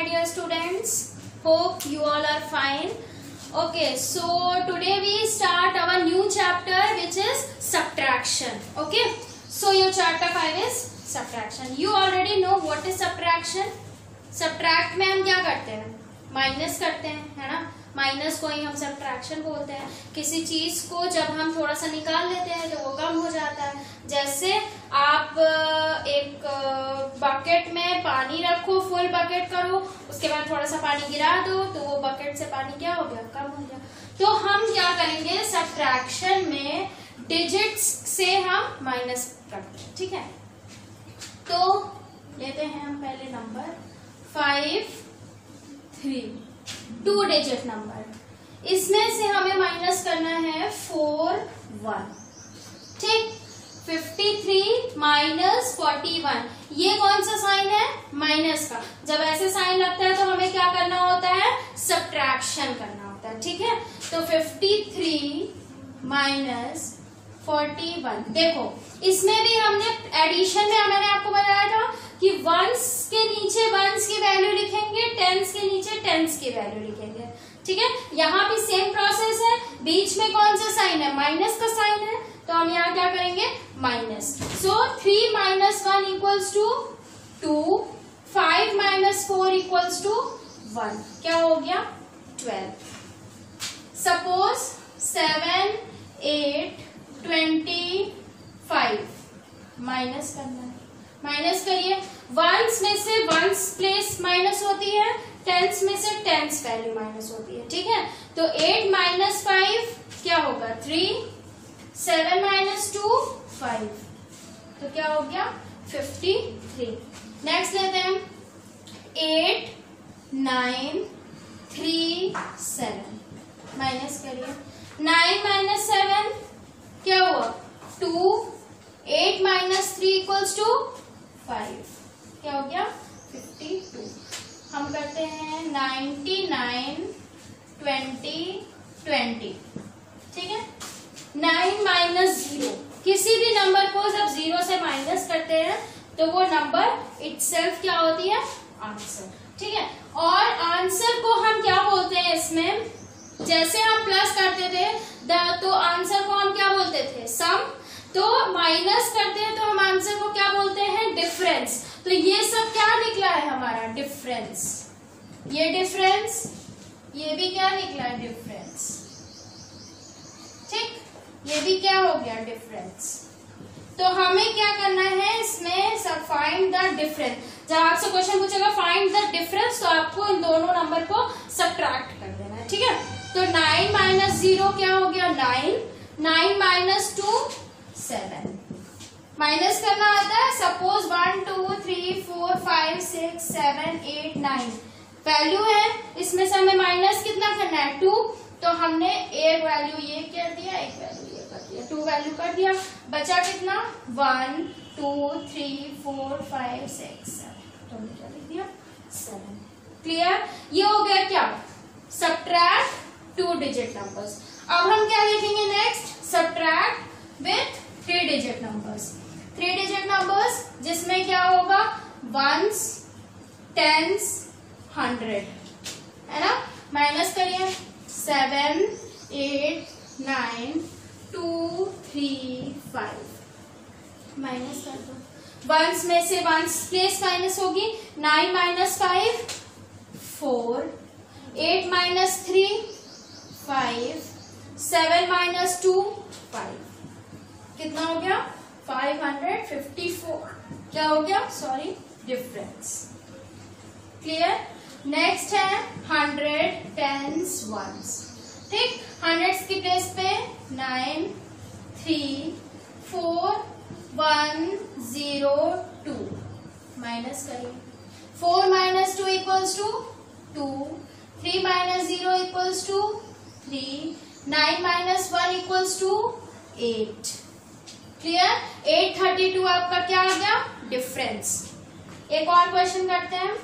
dear students. Hope you all are fine. Okay, so today we start our new chapter which is subtraction. Okay, so your chapter 5 is subtraction. You already know what is subtraction. Subtract में हम क्या करते हैं? Minus करते हैं, है ना? Minus को ही हम सब्ट्रैक्शन बोलते हैं. किसी चीज को जब हम थोड़ा सा निकाल लेते हैं तो वो कम हो जाता है. जैसे आप एक बकेट में पानी रखो, फुल बकेट करो, उसके बाद थोड़ा सा पानी गिरा दो तो वो बकेट से पानी क्या हो गया? कम हो गया. तो हम क्या करेंगे? सब्ट्रैक्शन में डिजिट्स से हम माइनस करते हैं. ठीक है, तो लेते हैं हम पहले नंबर 5, 3, 2 डिजिट नंबर. इसमें से हमें माइनस करना है 4, 1. ठीक, 53 माइनस 41. ये कौन सा साइन है? माइनस का. जब ऐसे साइन लगता है तो हमें क्या करना होता है? सब्ट्रैक्शन करना होता है. ठीक है, तो 53 माइनस 41. देखो इसमें भी हमने एडिशन में मैंने आपको बताया था कि वंस के नीचे वंस की वैल्यू लिखेंगे, टेंस के नीचे टेंस की वैल्यू लिखेंगे. ठीक है, यहाँ भी सेम प्रोसेस है. बीच में कौन सा साइन है? माइनस का साइन है, तो हम यहाँ क्या करेंगे? Minus. So 3 minus 1 equals to 2. 5 minus 4 equals to 1. क्या हो गया? 12. सपोज 7, 8, 25 माइनस करना है. माइनस करिए. वंस में से वंस प्लेस माइनस होती है, टेंस में से टेंस वैल्यू माइनस होती है. ठीक है, तो 8 माइनस 5 क्या होगा? 3. 7 माइनस 2 5. तो क्या हो गया? 53. नेक्स्ट लेते हैं 8, 9, 3, 7. माइनस करिए. 9 माइनस 7 क्या हुआ? 2. 8 माइनस 3 इक्वल्स टू 5. क्या हो गया? 52. हम करते हैं 99, 20, 20. ठीक है, 9 माइनस 0. किसी भी नंबर को जब 0 से माइनस करते हैं तो वो नंबर इटसेल्फ क्या होती है? आंसर. ठीक है, और आंसर को हम क्या बोलते हैं? इसमें जैसे हम प्लस करते थे तो आंसर को हम क्या बोलते थे? सम. तो माइनस करते हैं तो हम आंसर को क्या बोलते हैं? डिफरेंस. तो ये सब क्या निकला है हमारा? डिफरेंस. ये डिफरेंस, ये भी क्या निकला है? डिफरेंस. ठीक, ये भी क्या हो गया? डिफरेंस. तो हमें क्या करना है इसमें? सब फाइंड द डिफरेंस. जब आपसे क्वेश्चन पूछेगा फाइंड द डिफरेंस तो आपको इन दोनों नंबर को सब्ट्रैक्ट कर देना है. ठीक है, तो 9 माइनस 0 क्या हो गया? 9. 9 माइनस 2 7. माइनस करना आता है. सपोज 1, 2, 3, 4, 5, 6, 7, 8, 9 वैल्यू है. इसमें से हमें माइनस कितना करना है? 2. तो हमने एक वैल्यू ये कर दिया, एक वैल्यू ये कर दिया, 2 वैल्यू कर दिया. बचा कितना? 1, 2, 3, 4, 5, 6, 7. तो हमने क्या लिख दिया? 7. क्लियर? ये हो गया क्या? Subtract 2 digit numbers. अब हम क्या लिखेंगे next? Subtract with 3 digit numbers. 3 digit numbers जिसमें क्या होगा? Ones, tens, 100. है ना? माइनस करिए. 7, 8, 9, 2, 3, 5. माइनस कर दो. वंस में से वंस प्लेस माइनस होगी. 9 माइनस 5 4. 8 माइनस 3 5. 7 माइनस 2 5. कितना हो गया? 554. क्या हो गया? Sorry, difference. क्लियर? नेक्स्ट है 100 टेंस वंस. ठीक, हंड्रेड्स की प्लेस पे 9, 3, 4, 1, 0, 2. माइनस करिए. 4 minus 2 equals to 2. 3 minus 0 equals to 3. 9 minus 1 equals to 8. Clear? 832 आपका क्या आ गया? डिफरेंस. एक और क्वेश्चन करते हैं.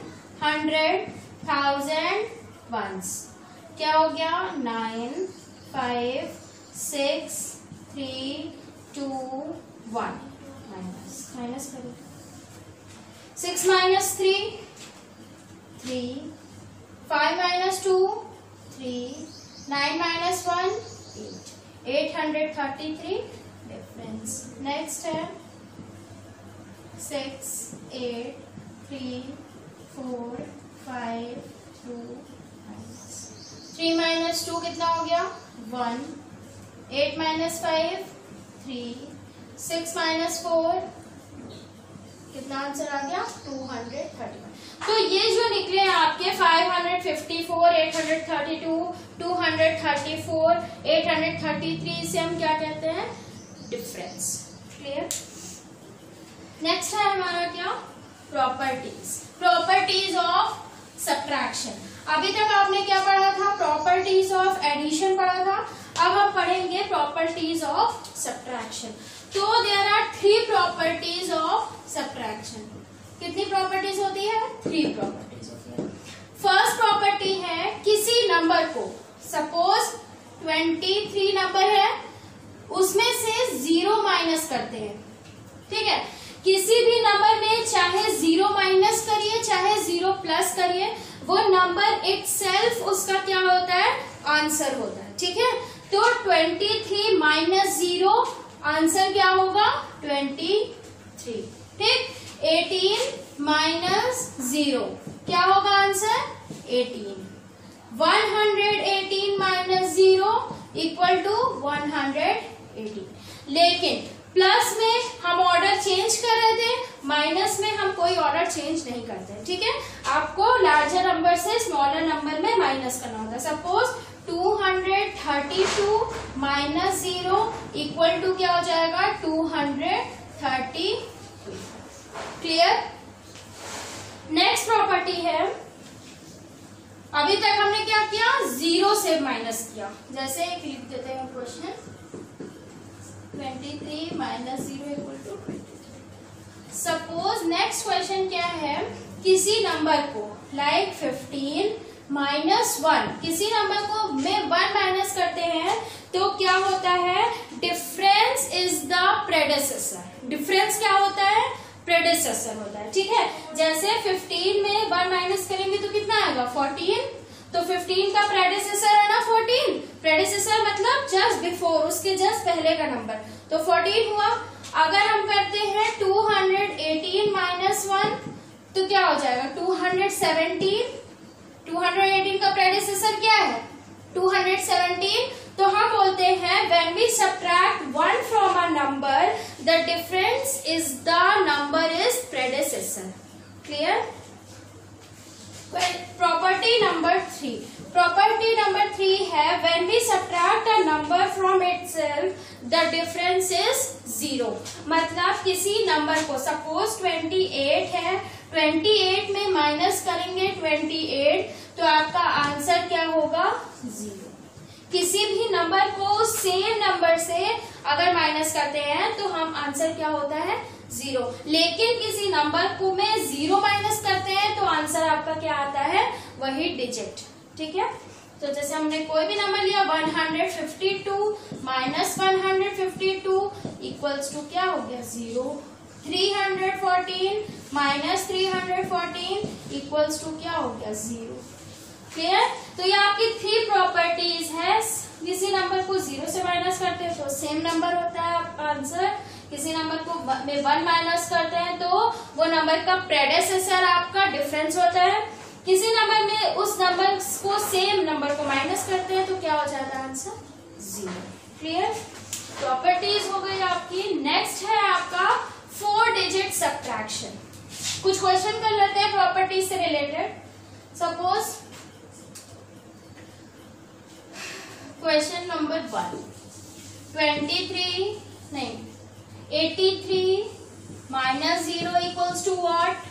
100,000 वंस. क्या हो गया? 9, 5, 6, 3, 2, 1. माइनस करिए. 6 minus 3 3, 5 minus 2, 3, 9 minus 1, 8. 833 difference. Next है 6, 8, 3, 4, 5, 2, 3 minus 2 कितना हो गया 1. 8 minus 5, 3. 6 minus 4 कितना आंसर आ गया 231. तो ये जो निकले हैं आपके 554, 832, 234, 833 से हम क्या कहते हैं डिफरेंस. क्लियर. नेक्स्ट है हमारा क्या प्रॉपर्टीज ऑफ सब्ट्रैक्शन. अभी तक आपने क्या पढ़ा था प्रॉपर्टीज ऑफ एडिशन पढ़ा था. अब हम पढ़ेंगे प्रॉपर्टीज ऑफ सब्ट्रैक्शन. तो there are 3 properties of subtraction. कितनी प्रॉपर्टीज होती है 3 प्रॉपर्टीज होती है. फर्स्ट प्रॉपर्टी है किसी नंबर को सपोज 23 नंबर है उसमें से 0 माइनस करते हैं. ठीक है. किसी भी नंबर में चाहे 0 माइनस करिए चाहे 0 प्लस करिए वो नंबर इटसेल्फ उसका क्या होता है आंसर होता है. ठीक है. तो 23 माइनस 0 आंसर क्या होगा 23. ठीक. 18 माइनस 0 क्या होगा आंसर 18. 118 minus 0 equal to 118. लेकिन प्लस में हम ऑर्डर चेंज कर रहे थे माइनस में हम कोई ऑर्डर चेंज नहीं करते. ठीक है. आपको लार्जर नंबर से स्मॉलर नंबर में माइनस करना होता है. सपोज 232 माइनस 0 इक्वल टू क्या हो जाएगा 232. क्लियर. नेक्स्ट प्रॉपर्टी है अभी तक हमने क्या किया 0 से माइनस किया. जैसे एक लिख देते हैं question 23 minus 0 equal to 23. Suppose next question क्या है किसी नंबर को लाइक 15 माइनस 1 किसी नंबर को में 1 माइनस करते हैं तो क्या होता है difference is the predecessor. Difference क्या होता है प्रेडेसेसर होता है. ठीक है. जैसे 15 में 1 माइनस करेंगे तो कितना आएगा 14. तो 15 का प्रेडेसेसर है ना 14. प्रेडेसेसर मतलब जस्ट बिफोर उसके जस्ट पहले का नंबर. तो 14 हुआ. अगर हम करते हैं 218 माइनस 1 तो क्या हो जाएगा 217. 218 का प्रेडेसेसर क्या है 217. तो हम बोलते हैं when we subtract 1 from a number the difference is the number is predecessor. Clear. Property number 3. Property number 3 है when we subtract a number from itself the difference is 0. मतलब किसी नंबर को सपोज 28 है 28 में माइनस करेंगे 28 तो आपका answer क्या होगा 0. किसी भी नंबर को सेम नंबर से अगर माइनस करते हैं तो हम आंसर क्या होता है 0. लेकिन किसी नंबर को में 0 माइनस करते हैं तो आंसर आपका क्या आता है वही डिजिट. ठीक है. तो जैसे हमने कोई भी नंबर लिया 152 माइनस 152 इक्वल्स टू क्या हो गया 0. 314 माइनस 314 इक्वल्स टू क्या हो गया 0. क्लियर. तो ये आपकी 3 प्रॉपर्टीज है. किसी नंबर को 0 से माइनस करते हैं तो सेम नंबर होता है आंसर. किसी नंबर को में 1 माइनस करते हैं तो वो नंबर का प्रेडेसेसर आपका डिफरेंस होता है. किसी नंबर में उस नंबर को सेम नंबर को माइनस करते हैं तो क्या हो जाता है आंसर 0. क्लियर. प्रॉपर्टीज हो गई आपकी. नेक्स्ट है आपका 4 डिजिट सब्ट्रैक्शन. कुछ क्वेश्चन कर लेते हैं प्रॉपर्टीज से related. Suppose question number 1 83 minus 0 equals to what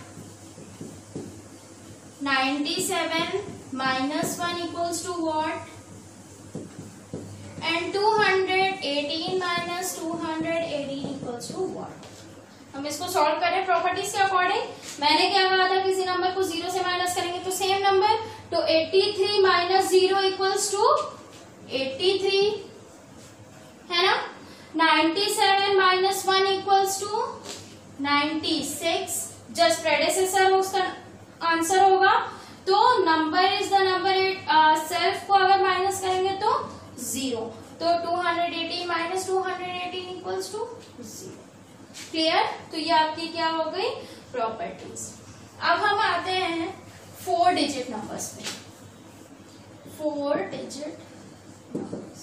97 minus 1 equals to what and 218 minus 218 equals to what. हम इसको सॉल्व करें प्रॉपर्टीज के अकॉर्डिंग. मैंने क्या कहा था किसी नंबर को 0 से माइनस करेंगे तो सेम नंबर. तो 83 माइनस 0 इक्वल्स टू 83 है ना. 97 minus 1 equals to 96 just predecessor उसका आंसर होगा. तो number is the number self को अगर माइनस करेंगे तो 0, तो 218 माइनस 218 इक्वल्स टू 0। क्लियर? तो ये आपकी क्या हो गई प्रॉपर्टीज। अब हम आते हैं 4 डिजिट नंबर्स पे। 4 डिजिट नंबर्स,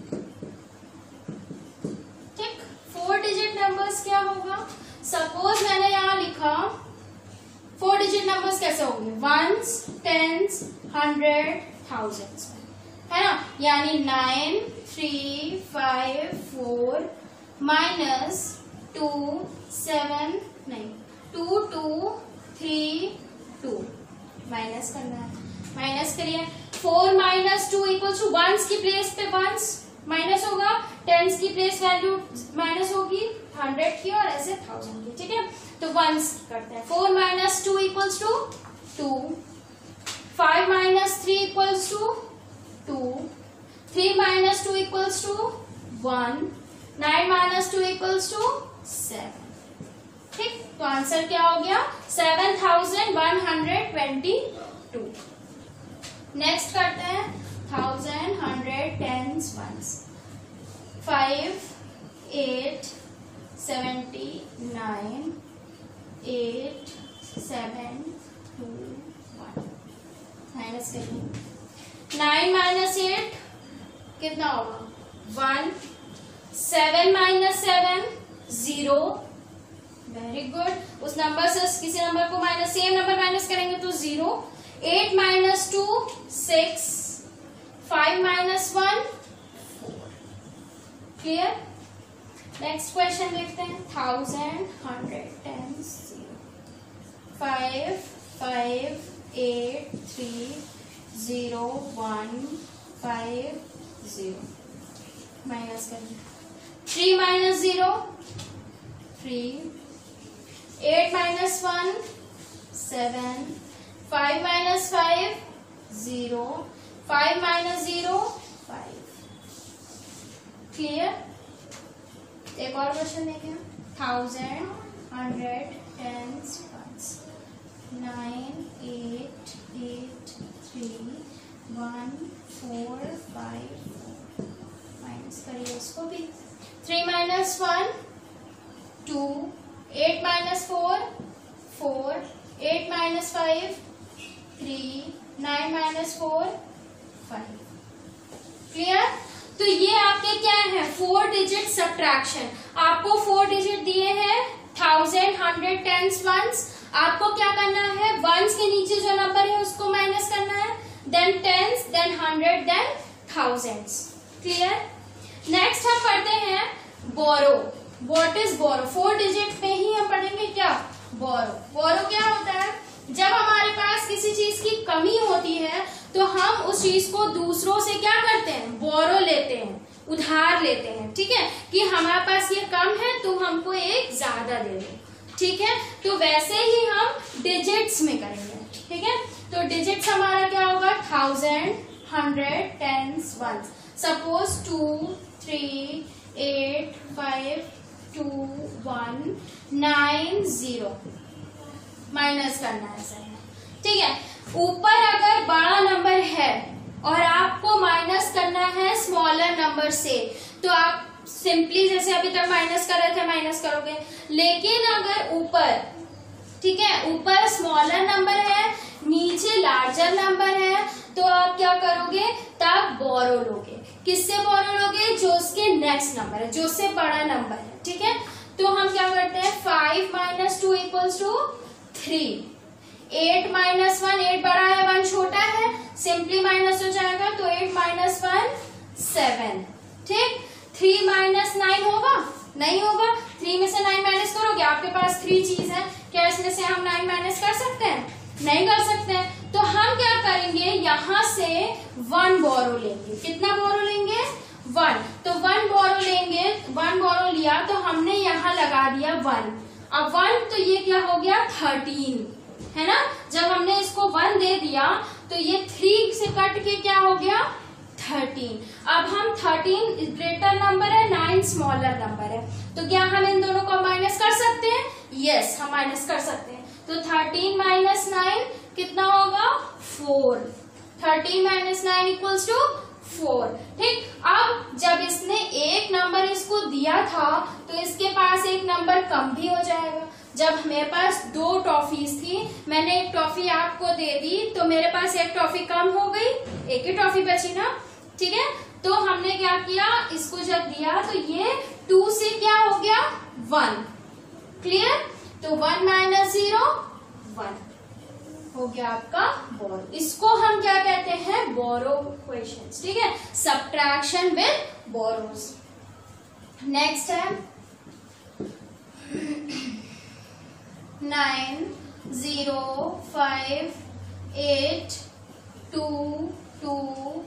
ठीक। 4 डिजिट नंबर्स क्या होगा? सपोज मैंने यहां लिखा 4 डिजिट नंबर्स कैसे होंगे? वंस, टेंस, 100, थाउजेंड्स में, है ना। यानी 9 3 5 4 माइनस 2 7 नहीं 2 2 3 2 माइनस करना है, माइनस करिए। 4 माइनस 2 इक्वल टू वंस की प्लेस पे वंस माइनस होगा, टेंस की प्लेस वैल्यू माइनस होगी 100 की और ऐसे 1000 की, ठीक है। तो वंस करते हैं। 4 minus 2 equals to 2, 5 minus 3 equals to 2, 3 minus 2 equals to 1, 9 minus 2 equals to 7, ठीक। तो आंसर क्या हो गया? 7122। नेक्स्ट करते हैं 1000, 100, टेंस, वंस। 5 8 79 8 7 2 1 माइनस करिए। 9 माइनस 8 कितना होगा? 1, 7 माइनस 7 0, वेरी गुड। उस नंबर से किसी नंबर को माइनस, सेम नंबर माइनस करेंगे तो 0। 8 minus 2 6, 5 minus 1 4। Clear? Next question देखते हैं। 1000, 100, 10, 0, 5 5 8 3 0 1 5 0 माइनस करेंगे। 3 minus 0 3, 8 minus 1 7, 5 minus 5 0, 5 minus 0 5। Clear? एक और क्वेश्चन देखें। 1000, 100, टेंस, वंस। 9 8 8 3 1 4 5 4 माइनस करिए उसको भी। 3 minus 1 2, 8 minus 4 4, 8 minus 5 3, 9 minus 4 5। Clear? तो ये आपके क्या है? 4 डिजिट सब्ट्रैक्शन। आपको 4 डिजिट दिए हैं 1000, 100, टेंस, वंस। आपको क्या करना है? वंस के नीचे जो नंबर है उसको माइनस करना है, then tens, then 100, then thousands. Clear? Next हम पढ़ते हैं borrow. What is borrow? 4 digit पे ही हम पढ़ेंगे क्या? बोरो। बोरो क्या होता है? जब हमारे पास किसी चीज की कमी होती है तो हम उस चीज को दूसरों से क्या करते हैं? बोरो लेते हैं, उधार लेते हैं, ठीक है। कि हमारे पास ये कम है तो हमको एक ज्यादा दे दो, ठीक है। तो वैसे ही हम डिजिट्स में करेंगे, ठीक है। तो डिजिट्स हमारा क्या होगा? 1000, 100, टेंस, वंस। सपोज 2 3 8 5 2 1 9 0 माइनस करना है सर, ठीक है। ऊपर अगर बड़ा नंबर है और आपको माइनस करना है स्मॉलर नंबर से, तो आप सिंपली जैसे अभी तक माइनस कर रहे थे माइनस करोगे। लेकिन अगर ऊपर, ठीक है, ऊपर स्मॉलर नंबर है, नीचे लार्जर नंबर है, तो आप क्या करोगे? तब बोरो लोगे। किससे बोरो लोगे? जो उसके नेक्स्ट नंबर है, जो उससे बड़ा नंबर है, ठीक है। तो हम क्या करते हैं? 5 माइनस 2 इक्वल्स टू 3, 8 माइनस 1, 8 बड़ा है 1 छोटा है, सिंपली माइनस हो जाएगा, तो 8 माइनस 1 7, ठीक। 3 माइनस 9 होगा? नहीं होगा। 3 में से 9 माइनस करोगे, आपके पास 3 चीज है, क्या इसमें से हम 9 माइनस कर सकते हैं? नहीं कर सकते हैं। तो हम क्या करेंगे? यहाँ से 1 बोरो लेंगे। कितना बोरो लेंगे? 1। तो 1 बोरो लेंगे, 1 बोरो लिया तो हमने यहाँ लगा दिया 1। अब 1 तो ये क्या हो गया? 13, है ना। जब हमने इसको 1 दे दिया तो ये 3 से कट के क्या हो गया? 13। अब हम 13 ग्रेटर नंबर है, 9 स्मॉलर नंबर है, तो क्या हम इन दोनों को माइनस कर सकते हैं? यस, हम माइनस कर सकते हैं। तो 13 माइनस 9 कितना होगा? 4। 13 माइनस 9 इक्वल्स टू 4। ठीक, अब जब इसने एक नंबर इसको दिया था तो इसके पास एक नंबर कम भी हो जाएगा। जब मेरे पास 2 टॉफीज थी, मैंने एक टॉफी आपको दे दी तो मेरे पास एक टॉफी कम हो गई, एक ही टॉफी बची ना। ठीक है, तो हमने क्या किया, इसको जब दिया तो ये 2 से क्या हो गया 1। क्लियर, तो 1 माइनस 0 1 हो गया आपका बोरो। इसको हम क्या कहते हैं, बोरो क्वेश्चंस। ठीक है, सब्ट्रैक्शन विद बोरोस। नेक्स्ट है 9 0 5 8 2 2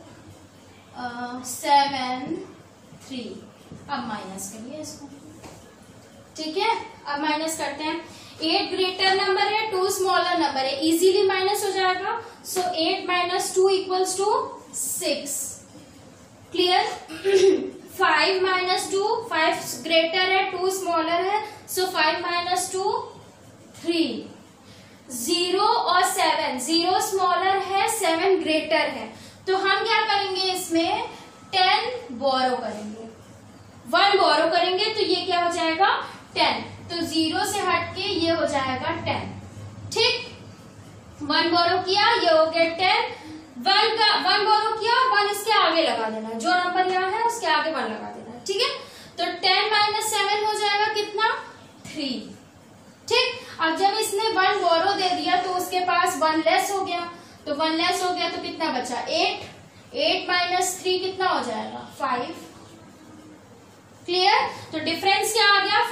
7 3। अब माइनस करिए इसको। ठीक है, अब माइनस करते हैं। 8 ग्रेटर नंबर है, 2 स्मॉलर नंबर है, इजीली माइनस हो जाएगा। So 8 minus 2 equals to 6। Clear. 5 minus 2, 5 greater है, 2 स्मॉलर है, सो 5 माइनस 2 3। 0 और 7, 0 स्मॉलर है, 7 ग्रेटर है, तो हम क्या करेंगे, इसमें 10 बोरो करेंगे, 1 बोरो करेंगे, तो ये क्या हो जाएगा 10। तो 0 से हटके ये हो जाएगा 10। ठीक, 1 बोरो किया, ये हो गया 10। 1 बोरो किया और 1 इसके आगे लगा देना, जो नंबर यहाँ है उसके आगे 1 लगा देना। ठीक है, तो 10 माइनस 7 हो जाएगा कितना 3। ठीक, अब जब इसने 1 बोरो दे दिया तो उसके पास 1 लेस हो गया, तो 1 लेस हो गया तो कितना बचा 8। 8 माइनस 3 कितना हो जाएगा 5। क्लियर, तो डिफरेंस क्या आ गया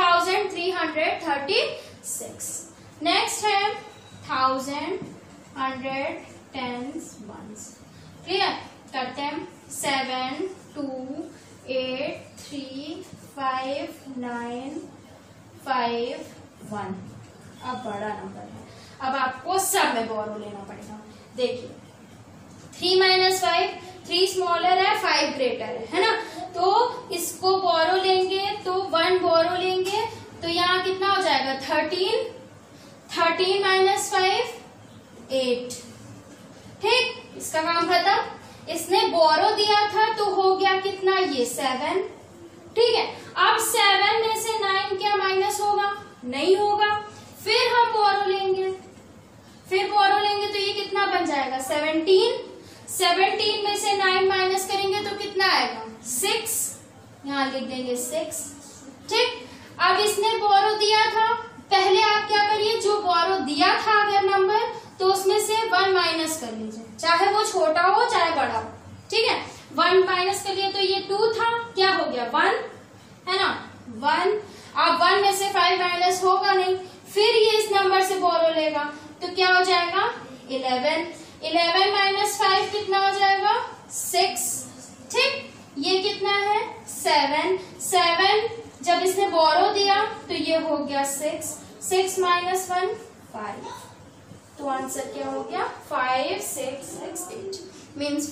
5336। नेक्स्ट है 1000 100 10s 1s। क्लियर, करते हैं 7 2 8 3 5 9 5 1। अब बड़ा नंबर है, अब आपको सब में बोरो लेना पड़ेगा। देखिए 3 माइनस 5, 3 स्मॉलर है, 5 ग्रेटर है ना, तो इसको बोरो लेंगे तो 1 बोरो लेंगे, तो यहाँ कितना हो जाएगा 13। 13 माइनस 5 8। ठीक, इसका काम खत्म। इसने बोरो दिया था तो हो गया कितना ये 7। ठीक है, अब 7 में से 9 क्या माइनस होगा, नहीं होगा। फिर हम बोरो लेंगे, तो ये कितना बन जाएगा 17। 17 में से 9 माइनस करेंगे तो कितना आएगा 6, यहाँ लिख देंगे 6। ठीक, अब इसने बोरो दिया था, पहले आप क्या करिए, जो बोरो दिया था अगर नंबर, तो उसमें से 1 माइनस कर लीजिए, चाहे वो छोटा हो चाहे बड़ा हो। ठीक है, 1 माइनस कर लिया तो ये 2 था, क्या हो गया 1 है ना 1। अब 1 में से 5 माइनस होगा नहीं, फिर ये इस नंबर से बोरो लेगा, तो क्या हो जाएगा 11। 11 माइनस 5 कितना हो जाएगा 6। ठीक, ये कितना है 7। 7 जब इसने बोरो दिया तो ये हो गया 6। 6 माइनस 1 5, तो आंसर क्या हो गया 5668, मीन्स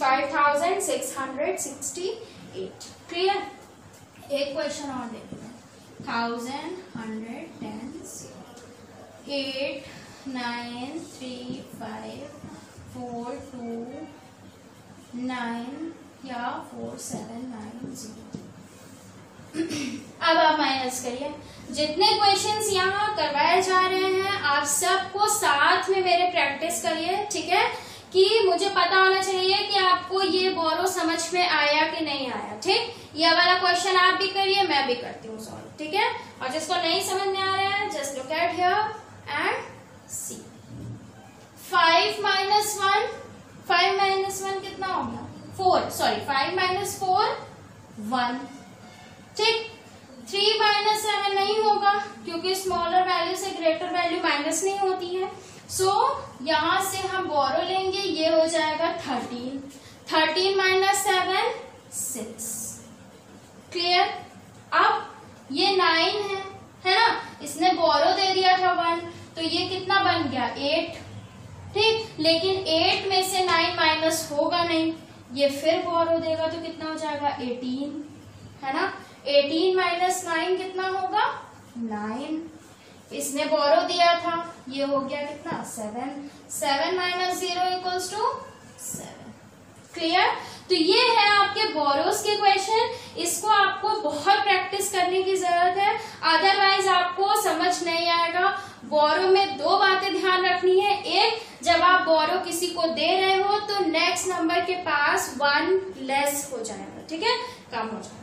5668। क्लियर, एक क्वेश्चन और देखते हैं। 1000 100 10 8 9 3 5 4 2 9 या 4 7 9 0। अब आप माइनस करिए। जितने क्वेश्चंस यहाँ करवाए जा रहे हैं आप सबको साथ में मेरे प्रैक्टिस करिए। ठीक है, कि मुझे पता होना चाहिए कि आपको ये बोरो समझ में आया कि नहीं आया। ठीक, ये वाला क्वेश्चन आप भी करिए, मैं भी करती हूँ सॉल्व। ठीक है, और जिसको नहीं समझ में आ रहा है just look at here and see. 5 minus 1, 5 minus 1 कितना हो गया 4, सॉरी 5 माइनस 4 1। ठीक, 3 माइनस 7 नहीं होगा क्योंकि स्मॉलर वैल्यू से ग्रेटर वैल्यू माइनस नहीं होती है। सो यहां से हम बोरो लेंगे, ये हो जाएगा 13। 13 माइनस 7 6। क्लियर, अब ये 9 है ना, इसने बोरो दे दिया था 1, तो ये कितना बन गया 8। ठीक, लेकिन 8 में से 9 माइनस होगा नहीं, ये फिर बोरो देगा तो कितना हो जाएगा 18 है ना। 18 माइनस 9 कितना होगा 9। इसने बोरो दिया था, ये हो गया कितना 7। 7 माइनस 0 इक्वल्स क्लियर? तो ये है आपके बोरोस के क्वेश्चन। इसको आपको बहुत प्रैक्टिस करने की जरूरत है, अदरवाइज आपको समझ नहीं आएगा। बोरो में दो बातें ध्यान रखनी है। एक, जब आप बोरो किसी को दे रहे हो तो नेक्स्ट नंबर के पास 1 लेस हो जाएगा, ठीक है, कम हो जाएगा।